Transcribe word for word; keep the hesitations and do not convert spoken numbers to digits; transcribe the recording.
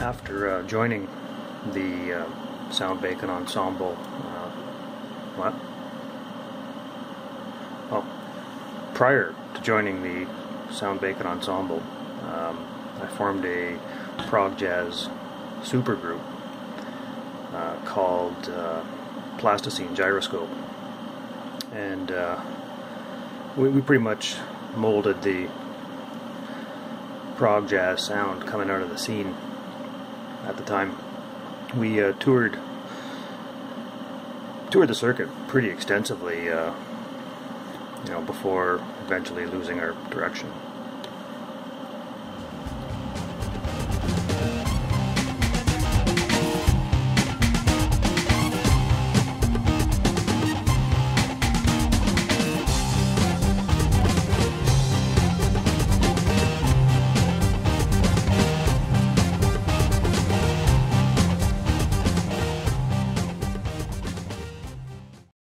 after uh, joining the uh, Sound Bacon Ensemble, uh, what? Oh, prior to joining the Sound Bacon Ensemble, um, I formed a prog jazz supergroup uh, called uh, Plasticine Gyroscope, and uh, we, we pretty much molded the prog jazz sound coming out of the scene at the time. We uh, toured toured the circuit pretty extensively, uh, you know, before eventually losing our direction.